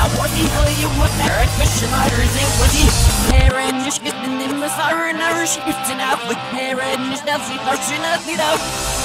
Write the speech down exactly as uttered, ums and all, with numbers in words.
you what they're question others ain't with you. Hair and just getting in the siren, or shifting out with hair and just nothing, or nothing out.